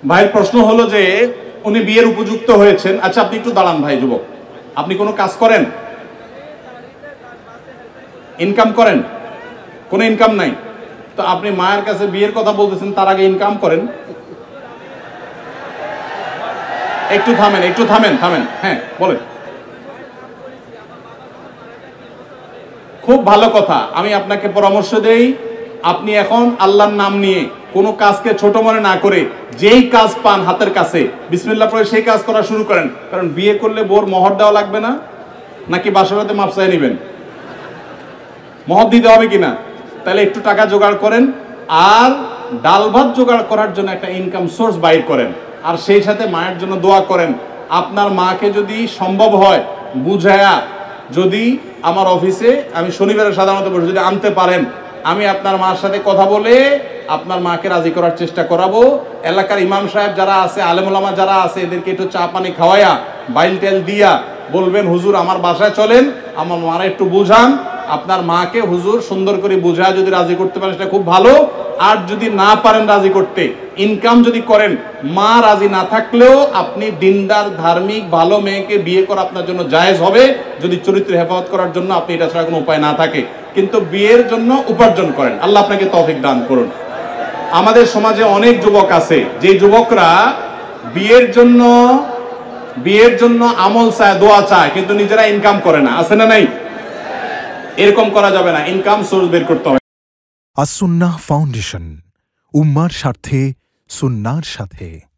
ভাইয়ের প্রশ্ন হলো যে উনি বিয়ের উপযুক্ত হয়েছেন। আচ্ছা আপনি একটু দাঁড়ান ভাই, যুবক, আপনি কোনো কাজ করেন, ইনকাম করেন? কোনো ইনকাম নাই, তো আপনি মায়ের কাছে বিয়ের কথা বলতেছেন, তার আগে ইনকাম করেন। একটু থামেন, একটু থামেন থামেন, হ্যাঁ বলেন। খুব ভালো কথা, আমি আপনাকে পরামর্শ দেই, আপনি এখন আল্লাহর নাম নিয়ে কোনো কাজকে ছোট মনে না করে যেই কাজ পান হাতের কাছে বিসমিল্লাহ পড়ে সেই কাজ করা শুরু করেন। কারণ বিয়ে করলে বোর মোহর দেওয়া লাগবে না, নাকি বাসরাতে মাপ চাই নেবেন? মোহর দিতে হবে কিনা? তাহলে একটু টাকা জোগাড় করেন, আর ডাল ভাত জোগাড় করার জন্য একটা ইনকাম সোর্স বাইর করেন, আর সেই সাথে মায়ের জন্য দোয়া করেন। আপনার মাকে যদি সম্ভব হয় বুঝায়া, যদি আমার অফিসে আমি শনিবারে সাধারণত বসে, যদি আনতে পারেন, আমি আপনার মার সাথে কথা বলে আপনার মাকে রাজি করার চেষ্টা করাবো। এলাকার ইমাম সাহেব যারা আছে, আলেম ওলামা যারা আছে, এদেরকে একটু চা পানি খাওয়াইয়া বাইল টেল দিয়া বলবেন, হুজুর আমার বাসায় চলেন, আমার মারা একটু বুঝান। আপনার মাকে হুজুর সুন্দর করে বুঝা যদি রাজি করতে পারেন সেটা খুব ভালো। আর যদি না পারেন রাজি করতে, ইনকাম যদি করেন, মা রাজি না থাকলেও আপনি দিনদার ধার্মিক ভালো মেয়েকে বিয়ে করা আপনার জন্য জায়েজ হবে, যদি চরিত্র হেফাজত করার জন্য আপনি এটা ছাড়া কোনো উপায় না থাকে। কিন্তু বিয়ের জন্য উপার্জন করেন, আল্লাহ আপনাকে তৌফিক দান করুন। আমাদের সমাজে অনেক যুবক আছে, যে যুবকরা বিয়ের জন্য আমল চায়, দোয়া চায়, কিন্তু নিজেরা ইনকাম করে না। আছে না নাই? এরকম করা যাবে না, ইনকাম সোর্স বের করতে হবে। আস-সুন্নাহ ফাউন্ডেশন, উম্মার স্বার্থে সুন্নাহর সাথে।